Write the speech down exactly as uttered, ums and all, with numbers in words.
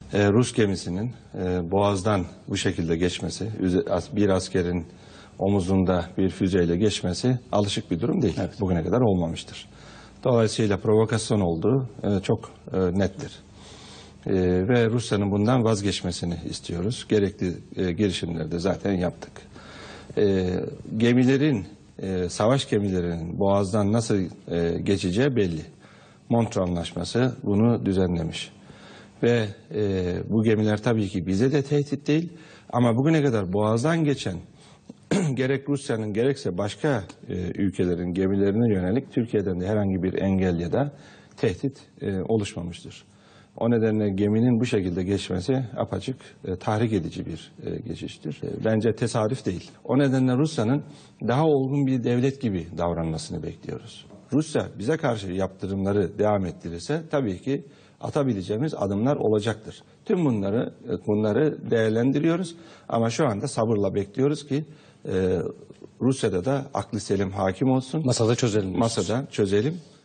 e, Rus gemisinin e, Boğaz'dan bu şekilde geçmesi, bir askerin omuzunda bir füzeyle geçmesi alışık bir durum değil. Evet. Bugüne kadar olmamıştır. Dolayısıyla provokasyon olduğu e, çok e, nettir. E, ve Rusya'nın bundan vazgeçmesini istiyoruz. Gerekli e, girişimleri de zaten yaptık. E, gemilerin, e, savaş gemilerinin Boğaz'dan nasıl e, geçeceği belli. Montreux Anlaşması bunu düzenlemiş. Ve e, bu gemiler tabii ki bize de tehdit değil. Ama bugüne kadar Boğaz'dan geçen gerek Rusya'nın gerekse başka e, ülkelerin gemilerine yönelik Türkiye'den de herhangi bir engel ya da tehdit e, oluşmamıştır. O nedenle geminin bu şekilde geçmesi apaçık e, tahrik edici bir e, geçiştir. E, bence tesadüf değil. O nedenle Rusya'nın daha olgun bir devlet gibi davranmasını bekliyoruz. Rusya bize karşı yaptırımları devam ettirirse tabii ki atabileceğimiz adımlar olacaktır. Tüm bunları bunları değerlendiriyoruz ama şu anda sabırla bekliyoruz ki e, Rusya'da da aklı selim hakim olsun. Masada çözelim. Masada çözelim.